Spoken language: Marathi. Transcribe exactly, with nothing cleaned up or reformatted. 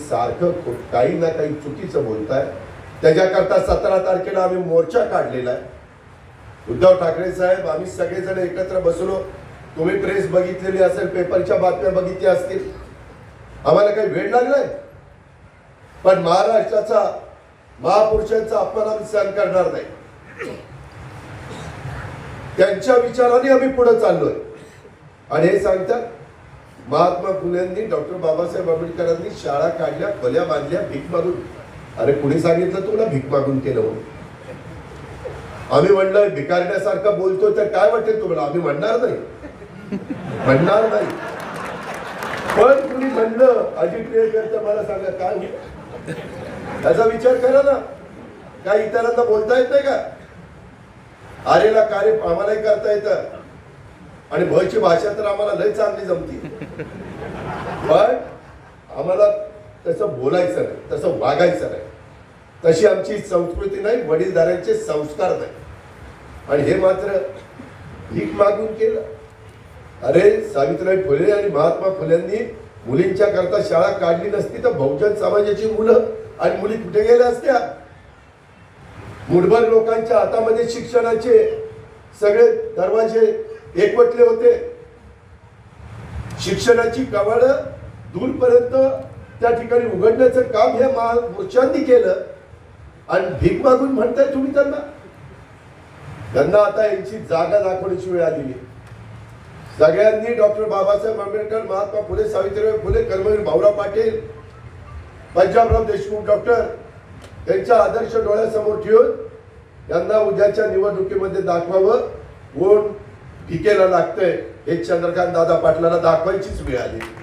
सारखं काही ना काही चुकीचं बोलताय. त्याच्याकरता सतरा तारखेला आम्ही मोर्चा काढलेला आहे. उद्धव ठाकरे साहेब, आम्ही सगळेजण एकत्र बसलो. तुम्ही प्रेस बघितलेली असेल, पेपरच्या बातम्या बघितल्या असतील. आम्हाला काही वेळ लागलाय, पण महाराष्ट्राचा महापुरुषांचा अपमान आम्ही सहन करणार नाही. त्यांच्या विचाराने आम्ही पुढे चाललोय. आणि हे सांगतात महात्मा फुलेंनी, डॉक्टर बाबासाहेब आंबेडकरांनी शाळा काढल्या, खोल्या बांधल्या भीक मागून. अरे कुणी सांगितलं तुला भीक मागून केलं म्हणून? आम्ही म्हणलं भिकारण्यासारखं बोलतोय तर काय वाटेल तुम्हाला? आम्ही म्हणणार नाही, म्हणणार नाही. पण कुणी म्हणलं अजित रेडकर, मला सांगा काय होईल? त्याचा विचार करा ना. काय इतरांना बोलता येत नाही का? आरेला कार्य आम्हालाही करता येतं आणि भयची भाषा तर आम्हाला लय चांगली जमती. पण आम्हाला तसं बोलायचं नाही, तसं वागायचं नाही. तशी आमची संस्कृती नाही, वडीलधाऱ्यांचे संस्कार नाही. आणि हे मात्र भीक मागून केलं. अरे सावित्रीबाई फुले आणि महात्मा फुलेंनी मुलींच्या करता शाळा काढली नसती तर बहुजन समाजाची मुलं आणि मुली कुठे गेल्या असत्या? मुठभर लोकांच्या हातामध्ये शिक्षणाचे सगळे दरवाजे एकवटले होते. शिक्षणाची कवाडं दूरपर्यंत त्या ठिकाणी उघडण्याचं काम हे महापुरुषांनी केलं. आणि भीक मागून म्हणताय तुम्ही त्यांना? त्यांना आता यांची जागा दाखवण्याची वेळ आलेली. सगळ्यांनी डॉक्टर बाबासाहेब आंबेडकर, महात्मा फुले, सावित्रीबाई फुले, कर्मवीर भाऊराव पाटील, पंजाबराव देशमुख डॉक्टर यांच्या आदर्श डोळ्यासमोर ठेवून यांना उद्याच्या निवडणुकीमध्ये दाखवावं कोण टिकेला लागतंय. हे चंद्रकांत दादा पाटलांना दाखवायचीच वेळ आली.